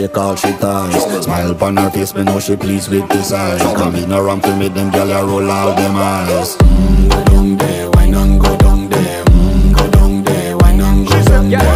Take all she ties. Smile upon her face, me know she pleased with this eye. Come in around to make them gyal a roll out them eyes.